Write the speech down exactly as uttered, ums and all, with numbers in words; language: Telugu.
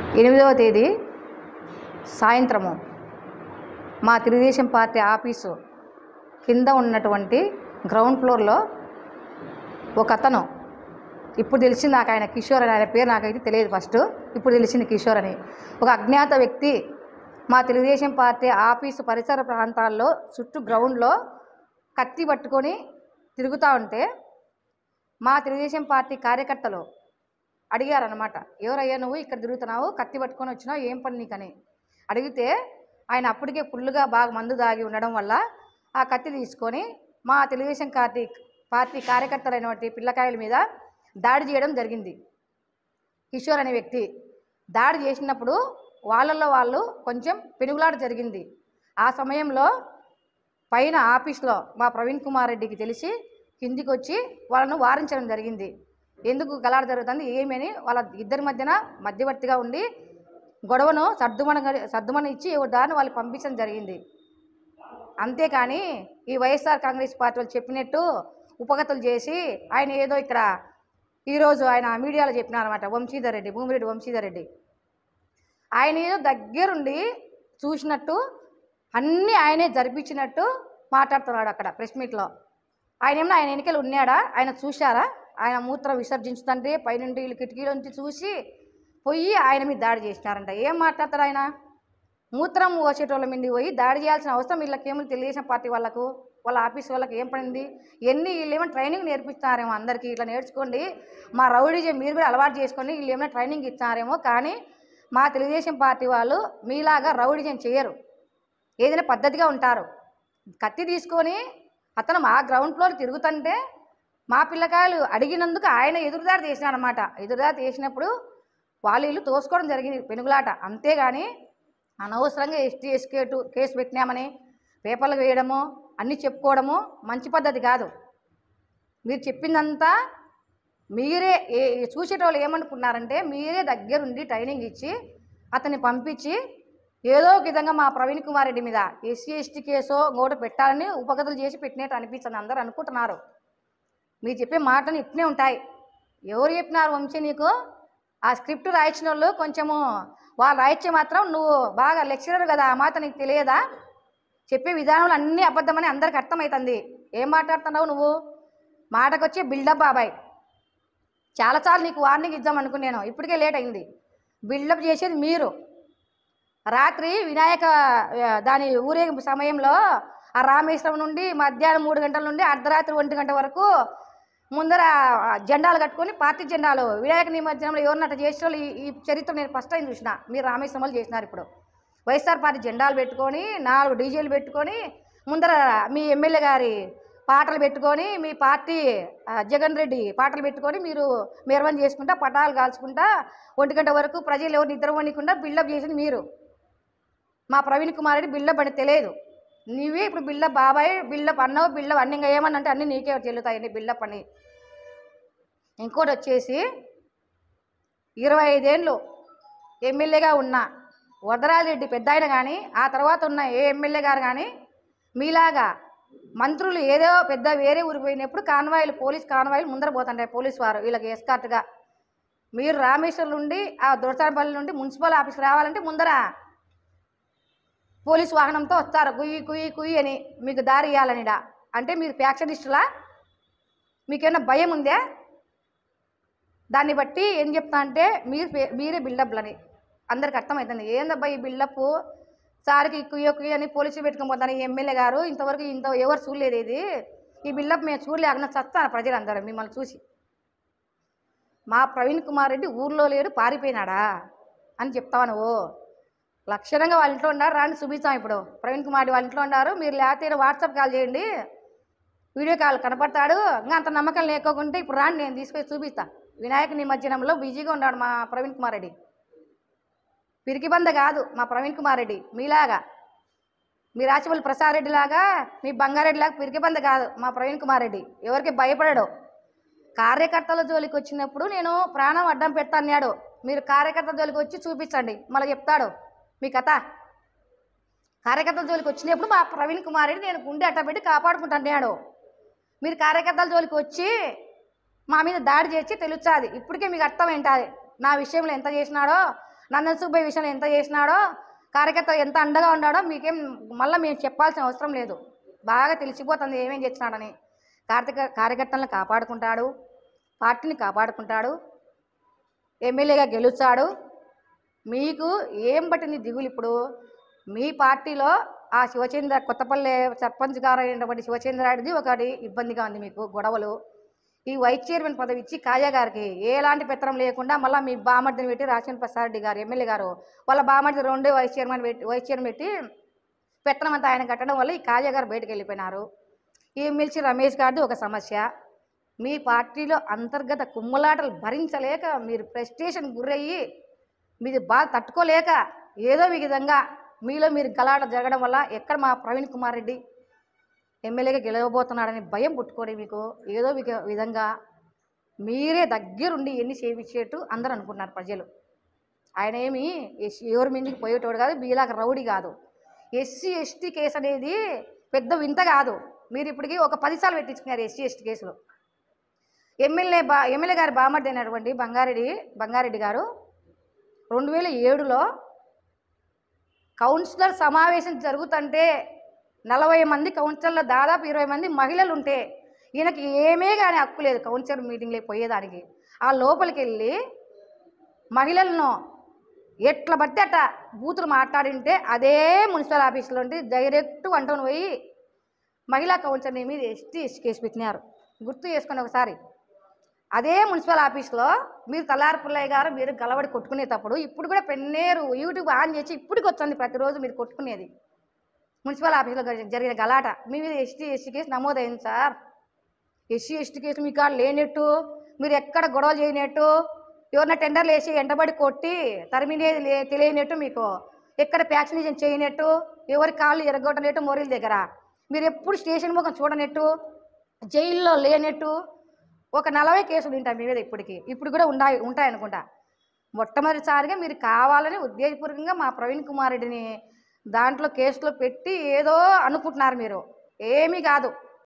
ఎనిమిదవ తేదీ సాయంత్రము మా తెలుగుదేశం పార్టీ ఆఫీసు కింద ఉన్నటువంటి గ్రౌండ్ ఫ్లోర్లో ఒక అతను, ఇప్పుడు తెలిసింది నాకు ఆయన కిషోర్ అని, ఆయన పేరు నాకైతే తెలియదు ఫస్ట్, ఇప్పుడు తెలిసింది కిషోర్ అని, ఒక అజ్ఞాత వ్యక్తి మా తెలుగుదేశం పార్టీ ఆఫీసు పరిసర ప్రాంతాల్లో చుట్టూ గ్రౌండ్లో కత్తి పట్టుకొని తిరుగుతూ ఉంటే మా తెలుగుదేశం పార్టీ కార్యకర్తలు అడిగారనమాట, ఎవరయ్యా నువ్వు ఇక్కడ తిరుగుతున్నావు, కత్తి పట్టుకొని వచ్చినావు, ఏం పని నీకని అడిగితే ఆయన అప్పటికే ఫుల్లుగా బాగా మందు దాగి ఉండడం వల్ల ఆ కత్తి తీసుకొని మా తెలుగుదేశం పార్టీ పార్టీ కార్యకర్తలైనటువంటి పిల్లకాయల మీద దాడి చేయడం జరిగింది. కిషోర్ అనే వ్యక్తి దాడి చేసినప్పుడు వాళ్ళల్లో వాళ్ళు కొంచెం పెనుగులాట జరిగింది. ఆ సమయంలో పైన ఆఫీస్లో మా ప్రవీణ్ కుమార్ రెడ్డికి తెలిసి కిందికి వచ్చి వాళ్ళను వారించడం జరిగింది. ఎందుకు గలాట జరుగుతుంది ఏమని వాళ్ళ ఇద్దరి మధ్యన మధ్యవర్తిగా ఉండి గొడవను సర్దుమన సర్దుమన ఇచ్చి దాన్ని వాళ్ళు పంపించడం జరిగింది. అంతేకాని ఈ వైఎస్ఆర్ కాంగ్రెస్ పార్టీ వాళ్ళు చెప్పినట్టు ఉపగతులు చేసి ఆయన ఏదో ఇక్కడ ఈరోజు ఆయన మీడియాలో చెప్పినారన్నమాట, వంశీధర్ రెడ్డి, భూమిరెడ్డి వంశీధర్ రెడ్డి, ఆయన ఏదో దగ్గరుండి చూసినట్టు అన్నీ ఆయనే జరిపించినట్టు మాట్లాడుతున్నాడు అక్కడ ప్రెస్ మీట్లో. ఆయన ఏమన్నా ఆయన ఎన్నికలు ఉన్నాడా, ఆయన చూశారా, ఆయన మూత్రం విసర్జించుతుంటే పైనుండి వీళ్ళు కిటికీల నుంచి చూసి పోయి ఆయన మీద దాడి చేసినారంట. ఏం మాట్లాడతారు ఆయన? మూత్రం పోసేటోళ్ళ మీద పోయి దాడి చేయాల్సిన అవసరం వీళ్ళకేమో తెలుగుదేశం పార్టీ వాళ్ళకు, వాళ్ళ ఆఫీస్ వాళ్ళకి ఏం పడింది? ఎన్ని వీళ్ళు ఏమైనా ట్రైనింగ్ నేర్పిస్తారేమో అందరికీ, ఇట్లా నేర్చుకోండి, మా రౌడీజం మీరు కూడా అలవాటు చేసుకోండి, వీళ్ళు ఏమైనా ట్రైనింగ్ ఇస్తారేమో. కానీ మా తెలుగుదేశం పార్టీ వాళ్ళు మీలాగా రౌడీజం చేయరు, ఏదైనా పద్ధతిగా ఉంటారు. కత్తి తీసుకొని అతను మా గ్రౌండ్ ఫ్లోర్ తిరుగుతుంటే మా పిల్లకాయలు అడిగినందుకు ఆయన ఎదురుదారి చేసినాడనమాట. ఎదురుదారి చేసినప్పుడు వాళ్ళు వీళ్ళు తోసుకోవడం జరిగింది, పెనుగులాట. అంతేగాని అనవసరంగా ఎస్టీ ఎస్కేటు కేసు పెట్టినామని పేపర్లకు వేయడము అన్నీ చెప్పుకోవడము మంచి పద్ధతి కాదు. మీరు చెప్పిందంతా మీరే ఏ చూసేటోళ్ళు ఏమనుకున్నారంటే మీరే దగ్గరుండి ట్రైనింగ్ ఇచ్చి అతన్ని పంపించి ఏదో ఒక విధంగా మా ప్రవీణ్ కుమార్ రెడ్డి మీద ఎస్సీ ఎస్టీ కేసో ఇంకోటి పెట్టాలని ఉపగతులు చేసి పెట్టినట్టు అనిపిస్తుంది. అందరూ అనుకుంటున్నారు. మీరు చెప్పే మాటలు ఇట్నే ఉంటాయి. ఎవరు చెప్పినారు వంశీ నీకు? ఆ స్క్రిప్ట్ రాయించిన వాళ్ళు కొంచెము వాళ్ళు రాయించే మాత్రం నువ్వు బాగా లెక్చరర్ కదా, ఆ మాట నీకు తెలియదా? చెప్పే విధానంలో అన్నీ అబద్ధమని అందరికి అర్థమవుతుంది. ఏం మాట్లాడుతున్నావు నువ్వు? మాటకొచ్చే బిల్డప్ బాబాయ్. చాలాసార్లు నీకు వార్నింగ్ ఇద్దాం అనుకున్నాను, ఇప్పటికే లేట్ అయింది. బిల్డప్ చేసేది మీరు. రాత్రి వినాయక దాని ఊరేగింపు సమయంలో ఆ రామేశ్వరం నుండి మధ్యాహ్నం మూడు గంటల నుండి అర్ధరాత్రి ఒంటి గంట వరకు ముందర జెండాలు కట్టుకొని పార్టీ జెండాలు వినాయక నిమజ్జనంలో ఎవరినట్టు చేసిన వాళ్ళు ఈ చరిత్ర నేను ఫస్ట్ టైం చూసిన. మీరు రామేశ్వరంలో చేసినారు. ఇప్పుడు వైఎస్ఆర్ పార్టీ జెండాలు పెట్టుకొని నాలుగు డీజేలు పెట్టుకొని ముందర మీ ఎమ్మెల్యే గారి పాటలు పెట్టుకొని మీ పార్టీ జగన్ రెడ్డి పాటలు పెట్టుకొని మీరు మెరవన్ చేసుకుంటా పటాలు కాల్చుకుంటా ఒంటి గంట వరకు ప్రజలు ఎవరు నిద్ర పోనీయకుండా బిల్డప్ చేసింది మీరు. మా ప్రవీణ్ కుమార్ రెడ్డి బిల్డప్ అని తెలియదు. నీవే ఇప్పుడు బిల్డప్ బాబాయ్ బిల్డప్ అన్నావు, బిల్డప్ అన్ని ఇంకా ఏమన్నా అంటే అన్నీ నీకే చెల్లుతాయండి బిల్డప్ అని. ఇంకోటి వచ్చేసి ఇరవై ఐదేళ్ళు ఎమ్మెల్యేగా ఉన్న వరదరాజిరెడ్డి పెద్ద ఆయన కానీ ఆ తర్వాత ఉన్న ఏ ఎమ్మెల్యే గారు కానీ మీలాగా మంత్రులు ఏదో పెద్ద వేరే ఊరికి పోయినప్పుడు కాన్వాయిలు పోలీస్ కాన్వాయిలు ముందర పోతుంటాయి పోలీసు వారు వీళ్ళకి ఎస్కార్ట్గా. మీరు రామేశ్వరం నుండి ఆ దొరసానపల్లి నుండి మున్సిపల్ ఆఫీస్కి రావాలంటే ముందర పోలీసు వాహనంతో వస్తారు, కుయ్యి కుయ్యి కుయ్యి అని మీకు దారి ఇవ్వాలనిడా. అంటే మీరు ఫ్యాక్షనిస్టులా? మీకేమైనా భయం ఉందా? దాన్ని బట్టి ఏం చెప్తా అంటే మీరు మీరే బిల్డప్లని అందరికి అర్థమవుతుంది. ఏందబ్బా ఈ బిల్డప్, సారికి కుయ్యో కుయ్యి అని పోలీసులు పెట్టుకొని పోతాను ఈ ఎమ్మెల్యే గారు, ఇంతవరకు ఇంత ఎవరు చూడలేదు ఇది, ఈ బిల్డప్ మేము చూడలేకుండా చస్తాను ప్రజలందరూ మిమ్మల్ని చూసి. మా ప్రవీణ్ కుమార్ రెడ్డి ఊర్లో లేడు పారిపోయినాడా అని చెప్తావా నువ్వు? లక్షణంగా వాళ్ళ ఇంట్లో ఉన్నారు, రాండి చూపిస్తాం. ఇప్పుడు ప్రవీణ్ కుమార్ రెడ్డి వాళ్ళ ఇంట్లో ఉన్నారు, మీరు లేకపోతే వాట్సాప్ కాల్ చేయండి, వీడియో కాల్ కనపడతాడు. ఇంకా అంత నమ్మకం లేకోకుంటే ఇప్పుడు రాండి, నేను తీసుకొని చూపిస్తా. వినాయక నిమజ్జనంలో బిజీగా ఉన్నాడు మా ప్రవీణ్ కుమార్ రెడ్డి. పిరికిబంద కాదు మా ప్రవీణ్ కుమార్ రెడ్డి మీలాగా, మీ రాచవల్లి ప్రసాద్ రెడ్డి లాగా మీ బంగారెడ్డి లాగా పిరికిబంద కాదు మా ప్రవీణ్ కుమార్ రెడ్డి. ఎవరికి భయపడాడు. కార్యకర్తల జోలికి వచ్చినప్పుడు నేను ప్రాణం అడ్డం పెడతా అన్నాడు. మీరు కార్యకర్తల జోలికి వచ్చి చూపించండి, మళ్ళీ చెప్తాడు మీ కథ. కార్యకర్తల జోలికి వచ్చినప్పుడు మా ప్రవీణ్ కుమార్ రెడ్డి నేను గుండె అట్టబెట్టి కాపాడుకుంటాను. మీరు కార్యకర్తల జోలికి వచ్చి మా మీద దాడి చేసి తెలుస్తుంది. ఇప్పటికే మీకు అర్థం ఏంటది నా విషయంలో ఎంత చేసినాడో, నందన్ సుబ్బయ్య విషయంలో ఎంత చేసినాడో, కార్యకర్త ఎంత అండగా ఉన్నాడో మీకేం మళ్ళీ మేము చెప్పాల్సిన అవసరం లేదు. బాగా తెలిసిపోతుంది ఏమేం చేసినాడని. కార్తీక కార్యకర్తలను కాపాడుకుంటాడు, పార్టీని కాపాడుకుంటాడు, ఎమ్మెల్యేగా గెలుస్తాడు. మీకు ఏం పట్టింది దిగులు? ఇప్పుడు మీ పార్టీలో ఆ శివచంద్ర కొత్తపల్లి సర్పంచ్ గారు అయినటువంటి శివచంద్రారెడ్డిది ఒకటి ఇబ్బందిగా ఉంది మీకు గొడవలు. ఈ వైస్ చైర్మన్ పదవి ఇచ్చి కాజా గారికి ఎలాంటి పెత్తనం లేకుండా మళ్ళీ మీ బామర్దిని పెట్టి రాజేంద్ర ప్రసాద్ రెడ్డి గారు ఎమ్మెల్యే గారు వాళ్ళ బామర్ది రెండే వైస్ చైర్మన్ పెట్టి వైస్ చైర్మన్ పెట్టి పెత్తనం అంతా ఆయన కట్టడం వల్ల ఈ కాజా గారు బయటకు వెళ్ళిపోయినారు. ఈ ఎమ్మెల్సీ రమేష్ గారిది ఒక సమస్య. మీ పార్టీలో అంతర్గత కుమ్ములాటలు భరించలేక మీరు ఫ్రస్ట్రేషన్ గురయ్యి మీది బాధ తట్టుకోలేక ఏదో విధంగా మీలో మీరు గలాట జరగడం వల్ల ఎక్కడ మా ప్రవీణ్ కుమార్ రెడ్డి ఎమ్మెల్యేగా గెలవబోతున్నాడని భయం పుట్టుకోండి మీకు. ఏదో విధంగా మీరే దగ్గరుండి ఎన్ని చేయించేట్టు అందరూ అనుకుంటున్నారు ప్రజలు. ఆయన ఏమి ఎవరి మీదకి పోయేటోడు కాదు, మీలాగా రౌడీ కాదు. ఎస్సీ ఎస్టీ కేసు అనేది పెద్ద వింత కాదు. మీరు ఇప్పటికీ ఒక పదిసార్లు పెట్టించుకున్నారు ఎస్సీ ఎస్టీ కేసులు. ఎమ్మెల్యే బా ఎమ్మెల్యే గారి బామర్ది అయినటువంటి బంగారెడ్డి బంగారెడ్డి గారు రెండు వేల ఏడులో కౌన్సిలర్ సమావేశం జరుగుతుంటే నలభై మంది కౌన్సిలర్లో దాదాపు ఇరవై మంది మహిళలు ఉంటే ఈయనకి ఏమే కానీ హక్కు లేదు కౌన్సిలర్ మీటింగ్లోకి పోయేదానికి. ఆ లోపలికి వెళ్ళి మహిళలను ఎట్లా పడితే అట్లా బూతులు మాట్లాడింటే అదే మున్సిపల్ ఆఫీసులో ఉంటే డైరెక్ట్ వంటను పోయి మహిళా కౌన్సిలర్ మీద ఎస్టీ ఎస్టీ కేసు పెట్టినారు. గుర్తు చేసుకుని ఒకసారి. అదే మున్సిపల్ ఆఫీస్లో మీరు తలారి పుల్లయ్య గారు మీరు గలవడి కొట్టుకునేటప్పుడు ఇప్పుడు కూడా పెన్నేరు యూట్యూబ్ ఆన్ చేసి ఇప్పటికి వచ్చింది ప్రతిరోజు మీరు కొట్టుకునేది. మున్సిపల్ ఆఫీస్లో జరిగిన గలాట మీ మీద ఎస్టీ ఎస్టీ కేసు నమోదైంది సార్. ఎస్సీ ఎస్టీ కేసు మీ కాడ లేనట్టు, మీరు ఎక్కడ గొడవలు చేయనట్టు, ఎవరిన టెండర్లు వేసి ఎండబడి కొట్టి తరిమినేది లే తెలియనట్టు, మీకు ఎక్కడ ప్యాక్సినేషన్ చేయనట్టు, ఎవరి కాళ్ళు ఎరగొట్టనట్టు మోరీల దగ్గర మీరు ఎప్పుడు స్టేషన్ ముఖం చూడనట్టు, జైల్లో లేనట్టు ఒక నలభై కేసులు ఉంటాయి మీ మీద ఇప్పటికీ. ఇప్పుడు కూడా ఉన్నాయి ఉంటాయి అనుకుంటా. మొట్టమొదటిసారిగా మీరు కావాలని ఉద్దేశపూర్వకంగా మా ప్రవీణ్ కుమార్ రెడ్డిని దాంట్లో కేసులో పెట్టి ఏదో అనుకుంటున్నారు. మీరు ఏమీ కాదు.